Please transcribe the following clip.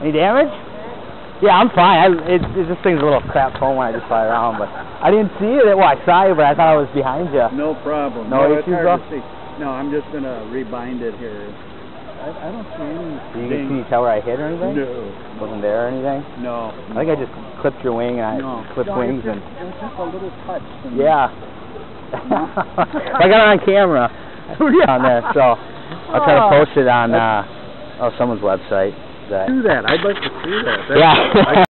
Any damage? Yeah, I'm fine. This thing's a little crap phone when I just fly around, but I didn't see it. Well, I saw you, but I thought I was behind you. No problem. No it's issues, hard though? to see. No, I'm just going to rebind it here. I don't see any. Can you tell where I hit or anything? No. Wasn't there or anything? No. I think I just clipped your wing, and I clipped wings. It was just a little touch. Yeah. I got it on camera on there, so I'll try to post it on someone's website. Do that. I'd like to see that. Yeah.